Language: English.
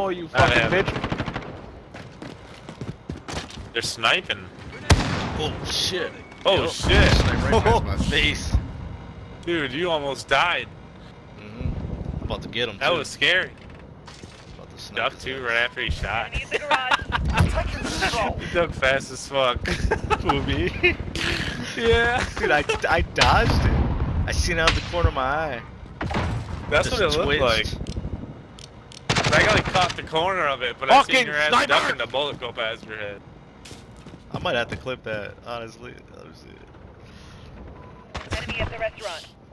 ammo, you fucking bitch. They're sniping. Oh shit. Oh shit. Snipe right past my face. Dude, you almost died. I'm about to get him. That too. was scary. About to snipe Duck his too ass. right after he shot. Enemy in the garage. Taking control. He ducked fast as fuck. Who, me? Yeah. Dude, I dodged it. I seen it out the corner of my eye. That's Just what it looked like. twitched. I got like caught the corner of it, but I seen Fucking your ass sniper! ducking the bullet go past your head. I might have to clip that, honestly. Enemy at the restaurant.